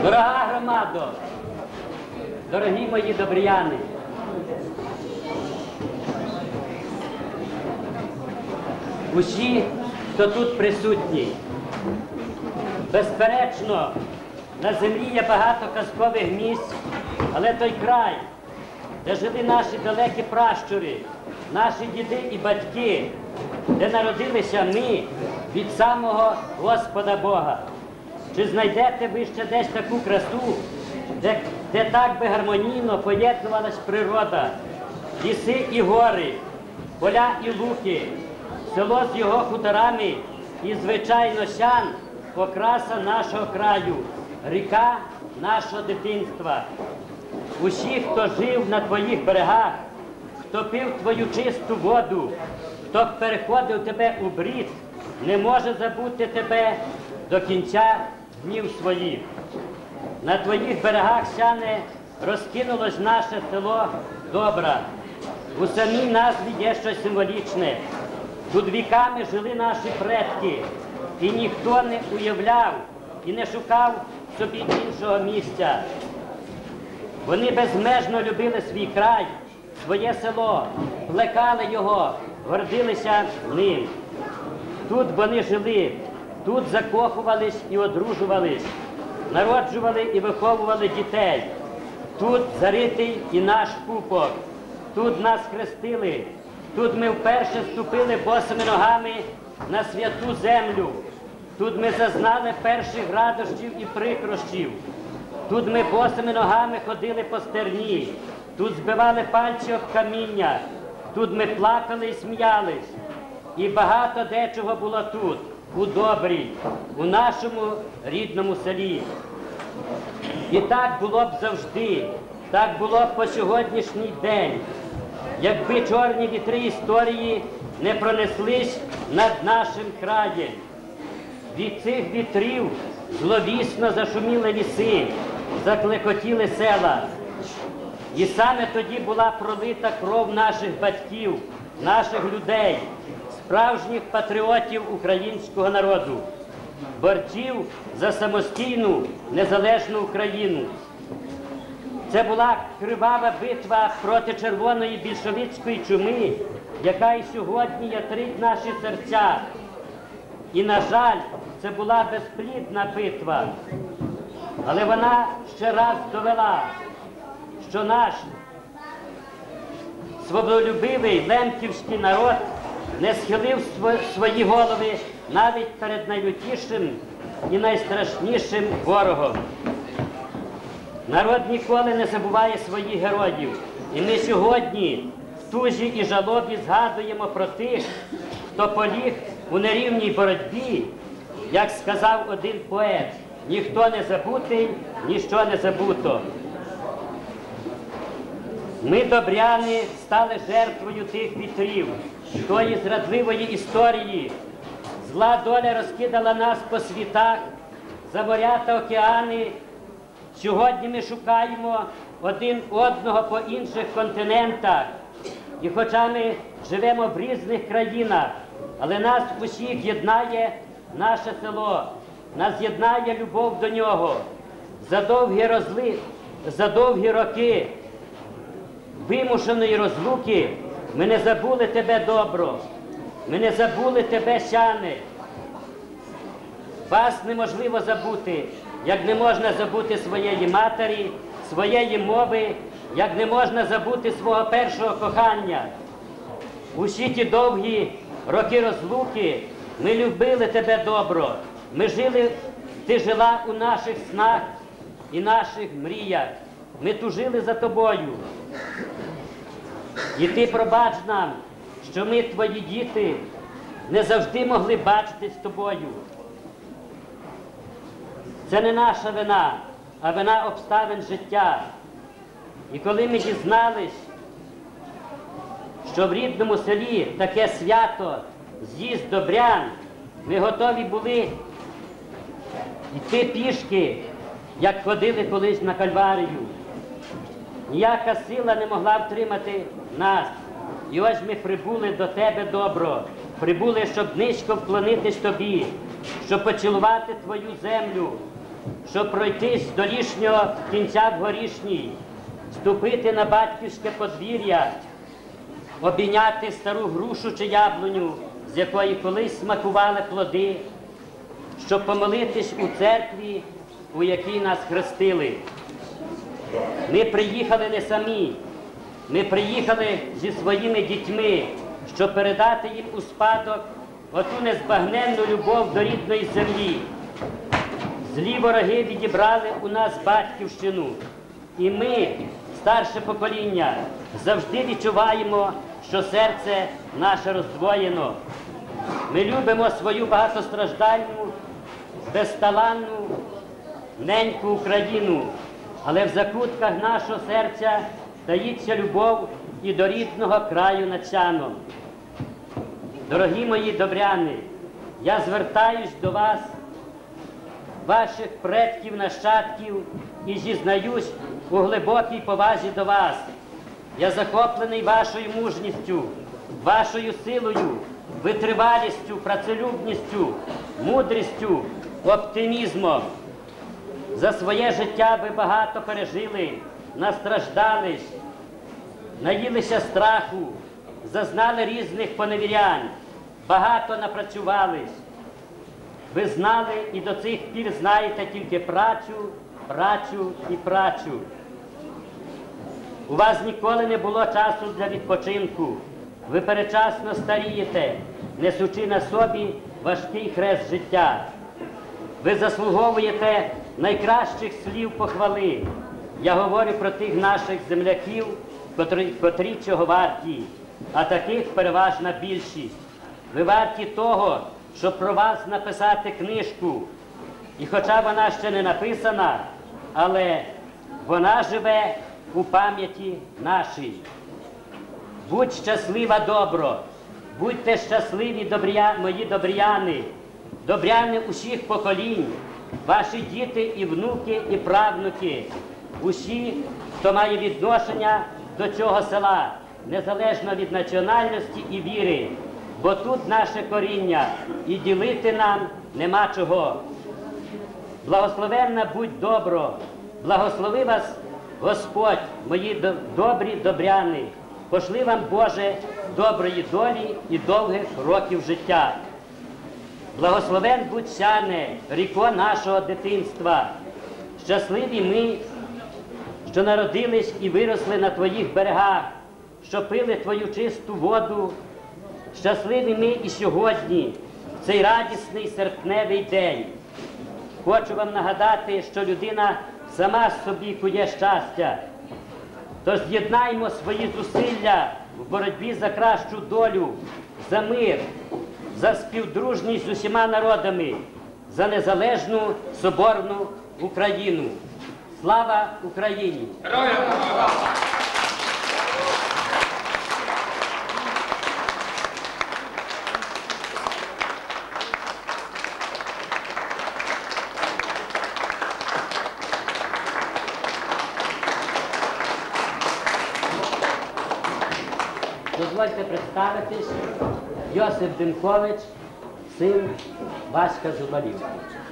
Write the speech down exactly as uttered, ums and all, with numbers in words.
Дорога громадо, дорогі мої добрияни, усі, хто тут присутні, безперечно, на землі є багато казкових місць, але той край, де жили наші далекі пращури, наші діди і батьки, де народилися ми від самого Господа Бога. Чи знайдете ви ще десь таку красу, де, де так би гармонійно поєднувалась природа, ліси і гори, поля і луки, село з його хуторами і, звичайно, Сян – окраса нашого краю, ріка нашого дитинства. Усі, хто жив на твоїх берегах, хто пив твою чисту воду, хто переходив тебе у брід, не може забути тебе до кінця днів своїх. На твоїх берегах, Сяне, розкинулось наше село Добра. У самій назві є щось символічне. Тут віками жили наші предки, і ніхто не уявляв і не шукав собі іншого місця. Вони безмежно любили свій край, своє село, плекали його, гордилися ним. Тут вони жили, тут закохувались і одружувались, народжували і виховували дітей. Тут заритий і наш пупок, тут нас хрестили, тут ми вперше ступили босими ногами на святу землю. Тут ми зазнали перших радощів і прикрощів. Тут ми босими ногами ходили по стерні, тут збивали пальці об каміння, тут ми плакали і сміялись. І багато дечого було тут, у Добрій, у нашому рідному селі. І так було б завжди, так було б по сьогоднішній день, якби чорні вітри історії не пронеслись над нашим краєм. Від цих вітрів зловісно зашуміли ліси, заклекотіли села. І саме тоді була пролита кров наших батьків, наших людей, справжніх патріотів українського народу, борців за самостійну, незалежну Україну. Це була кривава битва проти червоної більшовицької чуми, яка і сьогодні ятрить наші серця. І, на жаль, це була безплідна битва. Але вона ще раз довела, що наш свободолюбивий лемківський народ не схилив свої голови навіть перед найлютішим і найстрашнішим ворогом. Народ ніколи не забуває своїх героїв. І ми сьогодні в тужі і жалобі згадуємо про тих, хто поліг у нерівній боротьбі, як сказав один поет: ніхто не забутий, ніщо не забуто. Ми, добряни, стали жертвою тих вітрів, тої зрадливої історії. Зла доля розкидала нас по світах, за моря та океани. Сьогодні ми шукаємо один одного по інших континентах. І хоча ми живемо в різних країнах, але нас усіх єднає наше село, нас єднає любов до нього. За довгі розли... за довгі роки вимушеної розлуки ми не забули тебе, Добро, ми не забули тебе, Сяне. Вас неможливо забути, як не можна забути своєї матері, своєї мови, як не можна забути свого першого кохання. Усі ті довгі роки розлуки ми любили тебе, Добро. Ми жили, ти жила у наших снах і наших мріях. Ми тужили за тобою. І ти пробач нам, що ми, твої діти, не завжди могли бачитись з тобою. Це не наша вина, а вина обставин життя. І коли ми дізнались, що в рідному селі таке свято, з'їзд Добрян, ми готові були йти пішки, як ходили колись на Кальварію. Ніяка сила не могла втримати нас. І ось ми прибули до тебе, Добро, прибули, щоб низько вклонитись тобі, щоб поцілувати твою землю, щоб пройтись до лішнього кінця в горішній, ступити на батьківське подвір'я, обійняти стару грушу чи яблуню, з якої колись смакували плоди, щоб помолитись у церкві, у якій нас хрестили. Ми приїхали не самі, ми приїхали зі своїми дітьми, щоб передати їм у спадок оту незбагненну любов до рідної землі. Злі вороги відібрали у нас батьківщину, і ми, старше покоління, завжди відчуваємо, що серце наше роздвоєно. Ми любимо свою багатостраждальну, безталанну, неньку Україну, але в закутках нашого серця таїться любов і до рідного краю над Чаном. Дорогі мої добряни, я звертаюсь до вас, ваших предків, нащадків, і зізнаюсь у глибокій повазі до вас. Я захоплений вашою мужністю, вашою силою, витривалістю, працелюбністю, мудрістю, оптимізмом. За своє життя ви багато пережили, настраждались, наїлися страху, зазнали різних поневірянь, багато напрацювались. Ви знали і до цих пір знаєте тільки працю, працю і працю. У вас ніколи не було часу для відпочинку. Ви передчасно старієте, несучи на собі важкий хрест життя. Ви заслуговуєте найкращих слів похвали. Я говорю про тих наших земляків, котрі, котрі цього варті, а таких переважна більшість. Ви варті того, щоб про вас написати книжку. І хоча вона ще не написана, але вона живе у пам'яті нашій. Будь щаслива, добро, будьте щасливі, добря... мої добряни, добряни усіх поколінь, ваші діти і внуки, і правнуки, усі, хто має відношення до цього села, незалежно від національності і віри, бо тут наше коріння, і ділити нам нема чого. Благословенна будь добро, благослови вас Господь, мої добрі добряни, пошли вам, Боже, доброї долі і довгих років життя. Благословен будь Сяне, ріко нашого дитинства. Щасливі ми, що народились і виросли на твоїх берегах, що пили твою чисту воду. Щасливі ми і сьогодні, в цей радісний серпневий день. Хочу вам нагадати, що людина сама собі кує щастя. Тож з'єднаймо свої зусилля в боротьбі за кращу долю, за мир, за співдружність з усіма народами, за незалежну, соборну Україну. Слава Україні! Героям слава! Дозвольте представитись, Йосип Демкович, син Васька Зубарів.